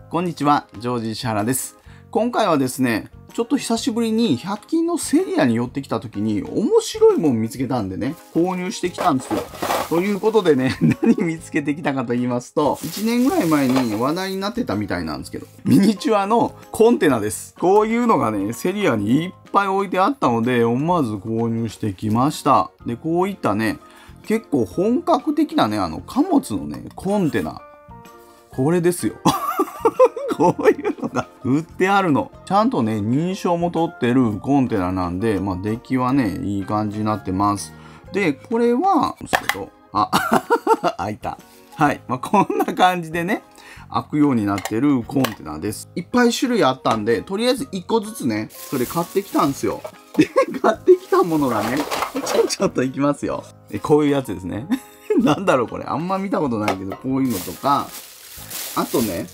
こんにちは、ジョージ石原です。今回はですね、ちょっと久しぶりに100均のセリアに寄ってきた時に面白いもん見つけたんでね、購入してきたんですよ。ということでね、何見つけてきたかと言いますと、1年ぐらい前に話題になってたみたいなんですけど、ミニチュアのコンテナです。こういうのがね、セリアにいっぱい置いてあったので、思わず購入してきました。で、こういったね、結構本格的なね、貨物のね、コンテナ。これですよ。こういうのが売ってあるの。ちゃんとね、認証も取ってるコンテナなんで、まあ、出来はね、いい感じになってます。で、これは、ですけど、開いた。はい。まあ、こんな感じでね、開くようになってるコンテナです。いっぱい種類あったんで、とりあえず1個ずつね、それ買ってきたんですよ。で、買ってきたものがね、ちょっといきますよ。こういうやつですね。なんだろうこれ。あんま見たことないけど、こういうのとか、あとね、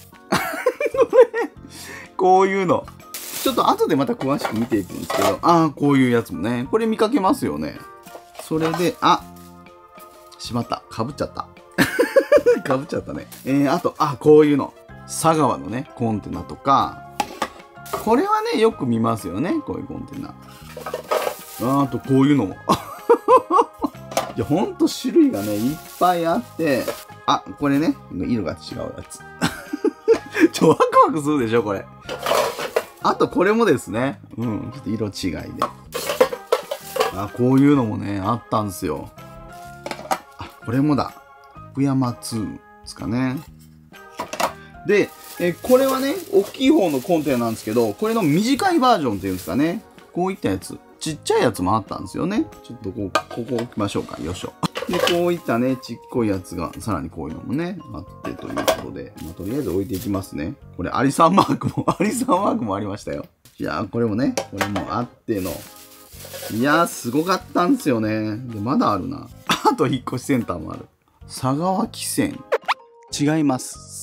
こういうの。ちょっと後でまた詳しく見ていくんですけど、こういうやつもね。これ見かけますよね。それで、しまった。かぶっちゃった。かぶっちゃったね。あと、こういうの。佐川のね、コンテナとか。これはね、よく見ますよね。こういうコンテナ。あと、こういうのも。いや、ほんと種類がね、いっぱいあって。これね、色が違うやつ。ワクワクするでしょ、これ。あと、これもですね。ちょっと色違いで。こういうのもね、あったんですよ。これもだ。福山2ですかね。で、これはね、大きい方のコンテナなんですけど、これの短いバージョンっていうんですかね。こういったやつ。ちっちゃいやつもあったんですよね。ちょっとここ置きましょうか。よいしょ。で、こういったね、ちっこいやつが、さらにこういうのもね、あってということで、とりあえず置いていきますね。これ、アリさんマークもありましたよ。いやー、これもね、これもあっての。いやー、すごかったんですよね。で、まだあるな。あと、引っ越しセンターもある。佐川汽船。違います。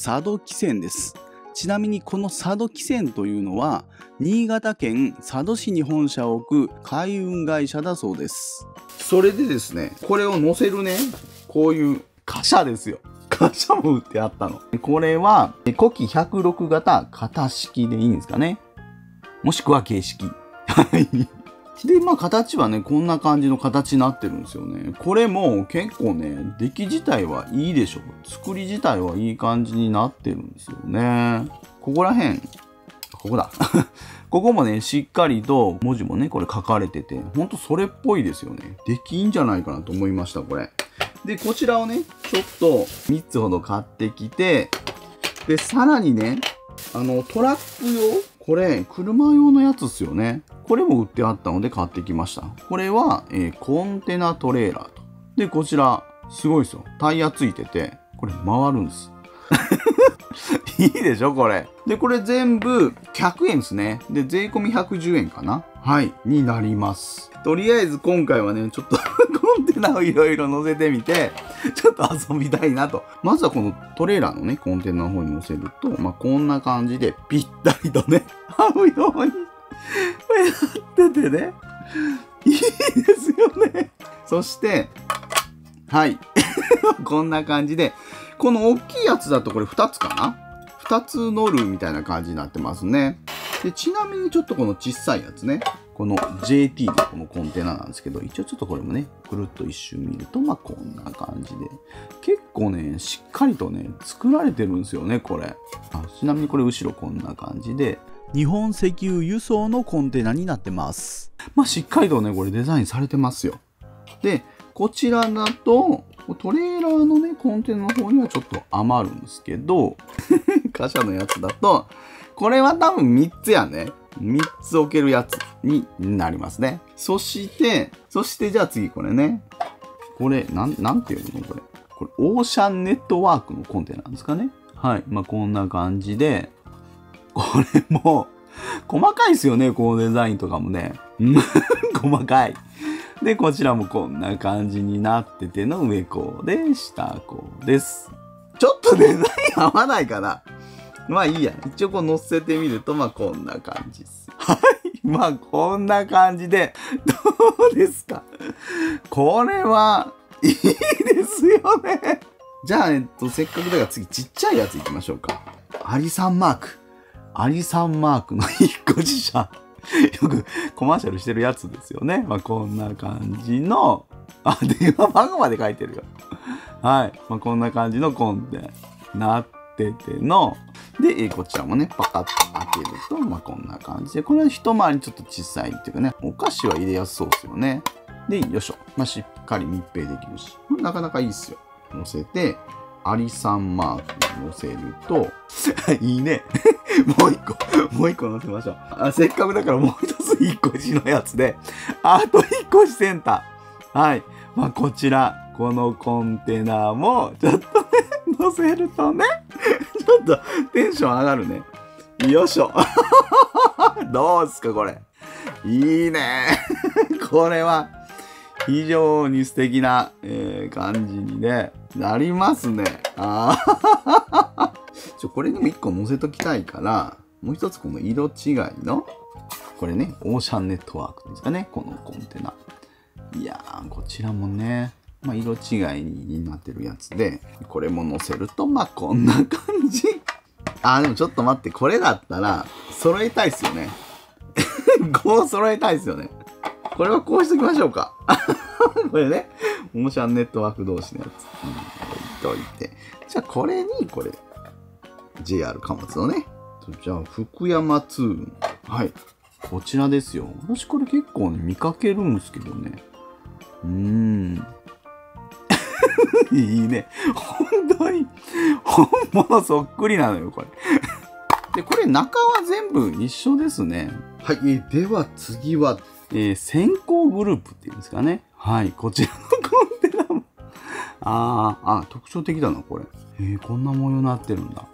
佐渡汽船です。ちなみにこの佐渡汽船というのは新潟県佐渡市に本社を置く海運会社だそうです。それでですね、これを載せるね、こういう貨車ですよ。貨車も売ってあったの。これは古希106型型式でいいんですかね。もしくは形式。はい。で、形はね、こんな感じの形になってるんですよね。これも結構ね、出来自体はいいでしょ。作り自体はいい感じになってるんですよね。ここら辺、ここだ。ここもね、しっかりと文字もね、これ書かれてて、ほんとそれっぽいですよね。出来いいんじゃないかなと思いました、これ。で、こちらをね、ちょっと3つほど買ってきて、で、さらにね、トラック用これ、車用のやつっすよね。これも売ってあったので買ってきました。これは、コンテナトレーラーと。で、こちら、すごいですよ。タイヤついてて、これ回るんです。いいでしょこれ。で、これ全部100円ですね。で、税込み110円かなはい。になります。とりあえず今回はね、ちょっとコンテナをいろいろ乗せてみて、ちょっと遊びたいなと。まずはこのトレーラーのね、コンテナの方に乗せると、こんな感じでぴったりとね、合うようにやっててね。いいですよね。そして、はい。こんな感じで、この大きいやつだとこれ2つかな ?2 つ乗るみたいな感じになってますね。で、ちなみにちょっとこの小さいやつね。この JT のこのコンテナなんですけど、一応ちょっとこれもね、くるっと一周見ると、こんな感じで。結構ね、しっかりとね、作られてるんですよね、これ。ちなみにこれ後ろこんな感じで、日本石油輸送のコンテナになってます。しっかりとね、これデザインされてますよ。で、こちらだと、トレーラーのね、コンテナの方にはちょっと余るんですけど、貨車のやつだと、これは多分3つやね。3つ置けるやつになりますね。そしてじゃあ次これね。これ、なんていうのこれ。これ、オーシャンネットワークのコンテナなんですかね。はい。こんな感じで、これも、細かいですよね、このデザインとかもね。細かい。で、こちらもこんな感じになってての上こうで、下こうです。ちょっとデザイン合わないかな。いいや。一応こう乗せてみると、こんな感じです。はい。こんな感じで、どうですか？これは、いいですよね。じゃあ、せっかくだから次ちっちゃいやついきましょうか。 アリさんマーク。アリさんマークの引っ越し車。よくコマーシャルしてるやつですよね。まあ、こんな感じの、電話番号まで書いてるよ。はい。まあ、こんな感じのコンテなってての、で、こちらもね、パカッと開けると、まあ、こんな感じで、これは一回りちょっと小さいっていうかね、お菓子は入れやすそうですよね。で、よいしょ。まあ、しっかり密閉できるし、なかなかいいっすよ。乗せて、アリさんマーク乗せると、いいね。もう一個乗せましょう。せっかくだからもう一つ引っ越しのやつで、あと引っ越しセンター。はい。まあ、こちら、このコンテナも、ちょっとね、乗せるとね、ちょっとテンション上がるね。よいしょ。どうすか、これ。いいね。これは、非常に素敵な、感じにね、なりますね。これにも一個載せときたいから、もう一つこの色違いの、これね、オーシャンネットワークですかね、このコンテナ。いやー、こちらもね、まあ、色違いになってるやつで、これも載せると、まあ、こんな感じ。でもちょっと待って、これだったら、揃えたいっすよね。こう揃えたいっすよね。これはこうしときましょうか。これね、オーシャンネットワーク同士のやつ。置いといて。じゃあ、これに、これ、JR 貨物のね。じゃあ、福山ツーン。はい。こちらですよ。私これ結構ね、見かけるんですけどね。いいね。本当に、本物そっくりなのよ、これ。で、これ中は全部一緒ですね。はい。では次は、先行グループっていうんですかね。はい。こちらのコンテナも。特徴的だな、これ。こんな模様になってるんだ。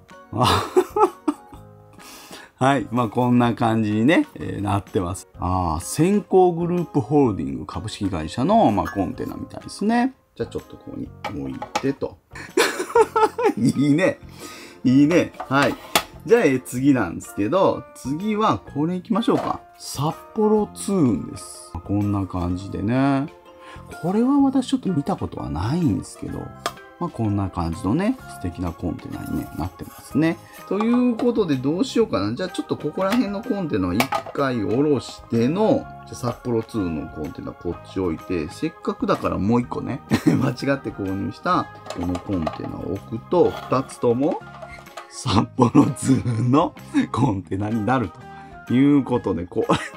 はい。まあ、こんな感じにね、なってます。先行グループホールディング株式会社の、まあ、コンテナみたいですね。じゃあ、ちょっとここに置いてと。いいね。いいね。はい。じゃあ、次なんですけど、次はこれ行きましょうか。札幌ツーンです。こんな感じでね。これは私ちょっと見たことはないんですけど、まあ、こんな感じのね、素敵なコンテナに、ね、なってますね。ということでどうしようかな。じゃあちょっとここら辺のコンテナを一回下ろしての、じゃ札幌2のコンテナこっち置いて、せっかくだからもう一個ね、間違って購入したこのコンテナを置くと、二つとも札幌2のコンテナになるということで、これもね、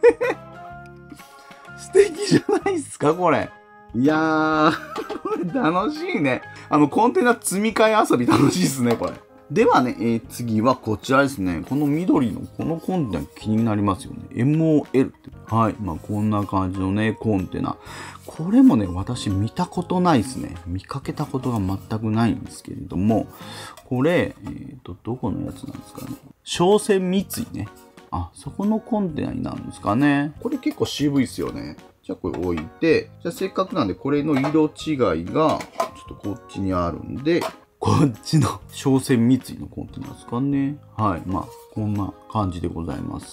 素敵じゃないですか、これ。いやー、これ楽しいね。コンテナ積み替え遊び楽しいですね、これ。ではね、次はこちらですね。この緑のこのコンテナ気になりますよね。MOL って。はい。まあ、こんな感じのね、コンテナ。これもね、私見たことないですね。見かけたことが全くないんですけれども、これ、どこのやつなんですかね。商船三井ね。そこのコンテナになるんですかね。これ結構渋いですよね。じゃあこれ置いて、じゃあせっかくなんでこれの色違いが、ちょっとこっちにあるんで、こっちの商船三井のコンテナですかね。はい。まあ、こんな感じでございます。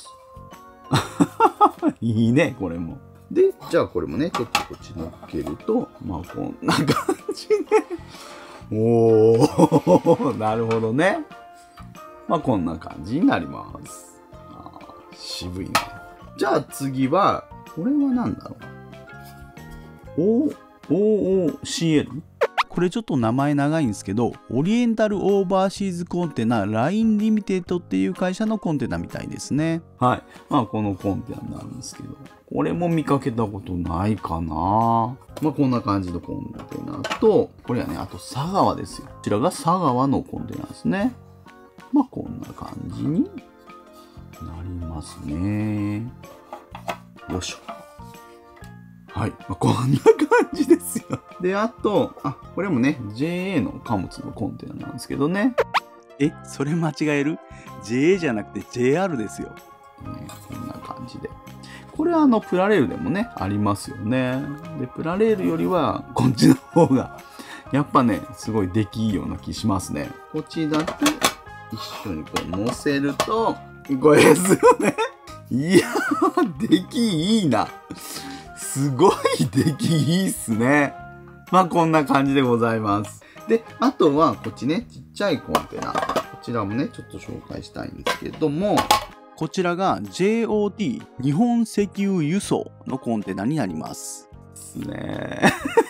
いいね、これも。で、じゃあこれもね、ちょっとこっち乗っけると、まあこんな感じで。おー、なるほどね。まあこんな感じになります。渋いね。じゃあ次は、これは何だろう。OOCL？ これちょっと名前長いんですけど、オリエンタルオーバーシーズコンテナ LINE リミテッドっていう会社のコンテナみたいですね。はい。まあこのコンテナなんですけど、これも見かけたことないかな。まあこんな感じのコンテナと、これはね、あと佐川ですよ。こちらが佐川のコンテナですね。まあこんな感じになりますね。よいしょ。はい。まあ、こんな感じですよ。で、あと、これもね、JA の貨物のコンテナなんですけどね。それ間違える？ JA じゃなくて JR ですよ。こんな感じで。これはプラレールでもね、ありますよね。で、プラレールよりは、こっちの方が、やっぱね、すごい出来いいような気しますね。こっちだと、一緒にこう乗せると、これですよね。いやー、出来いいな。すごい出来いいっすね。まあこんな感じでございます。で、あとはこっちね、ちっちゃいコンテナ。こちらもね、ちょっと紹介したいんですけども、こちらが JOT 日本石油輸送のコンテナになります。ですね。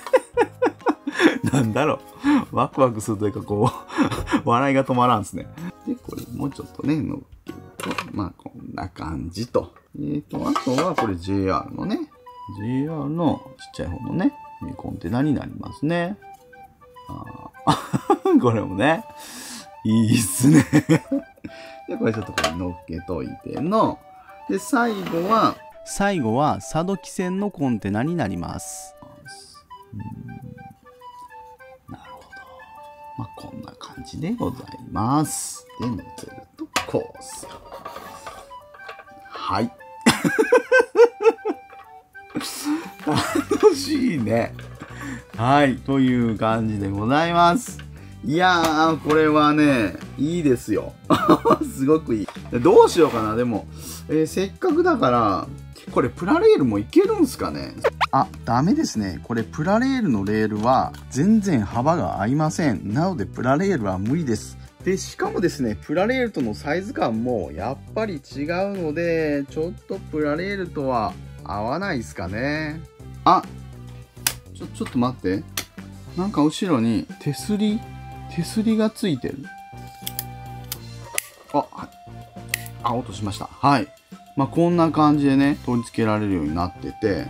なんだろう。ワクワクするというか、こう、笑いが止まらんですね。で、これもうちょっとね、乗っけると、まあ、こんな感じと。あとは、これ JR のね、JR のちっちゃい方のね、コンテナになりますね。これもね、いいっすね。で、これちょっとこれ乗っけといての。で、最後は佐渡汽船のコンテナになります。なるほど。まあ、こんな感じでございます。で、乗せるとこうする。はい。楽しいね。はい。という感じでございます。いやー、これはね、いいですよ。すごくいい。どうしようかな。でも、せっかくだから、これプラレールもいけるんすかね。あ、ダメですね。これプラレールのレールは全然幅が合いません。なのでプラレールは無理です。で、しかもですね、プラレールとのサイズ感もやっぱり違うので、ちょっとプラレールとは合わないですかね。あ、ちょっと待って。なんか後ろに手すりがついてる。あ、はい。あ、落としました。はい。まあ、こんな感じでね、取り付けられるようになってて。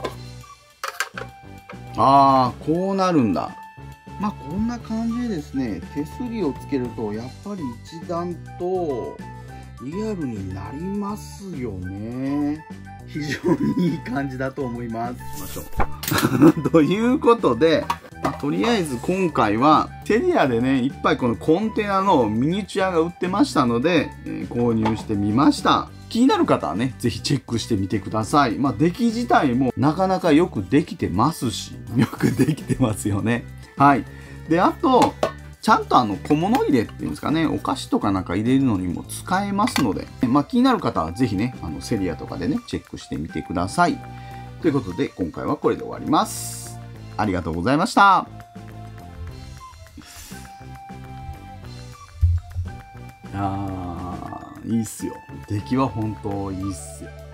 ああ、こうなるんだ。まあ、こんな感じでですね、手すりをつけると、やっぱり一段とリアルになりますよね。非常にいい感じだと思います。行きましょう。ということで、とりあえず今回はセリアでね、いっぱいこのコンテナのミニチュアが売ってましたので、購入してみました。気になる方はね、ぜひチェックしてみてください。まあ、出来自体もなかなかよくできてますし、よくできてますよね。はい。で、あと、ちゃんと小物入れっていうんですかね、お菓子とかなんか入れるのにも使えますので、まあ、気になる方はぜひね、セリアとかでね、チェックしてみてください。ということで、今回はこれで終わります。ありがとうございました。いいっすよ。出来は本当いいっすよ。